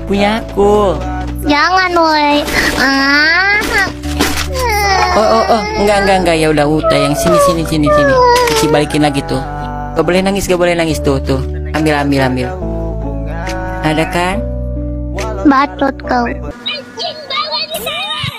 punya aku. Jangan woi. Oh, enggak ya udah yang sini. Cici balikin lagi tuh. Gak boleh nangis tuh. Ambil. Ada kan? Bacot kau.